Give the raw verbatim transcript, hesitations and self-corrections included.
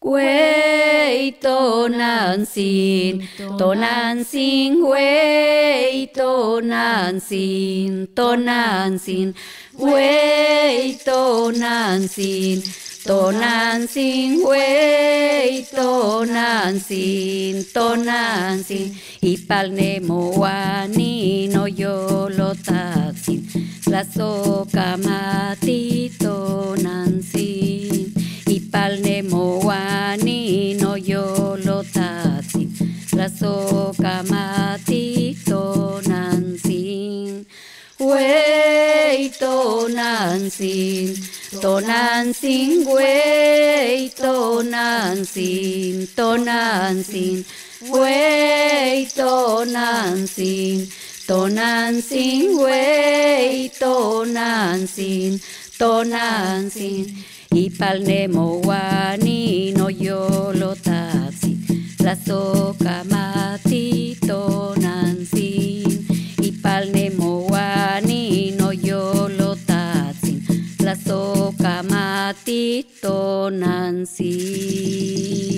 Quê tô nan xin, tô nan xin quê tô nan xin, tô nan xin quê tô nan xin, tô nan xin quê tô nan xin, tô nan xin ipalnemo wani no yo lo taksin, la soka mati tô nan xin. Ipalnemo wani no yo lo tatsin, la soka mati to nansin. Wey to nansin, to nansin, wey to nansin, to nansin, wey to nansin, to nansin, wey to nansin, to nansin. Ipalnemo wani no yo lo tatsin, la soka mati to nansin. Ipalnemo wani no yo lo tatsin, la soka mati to nansin.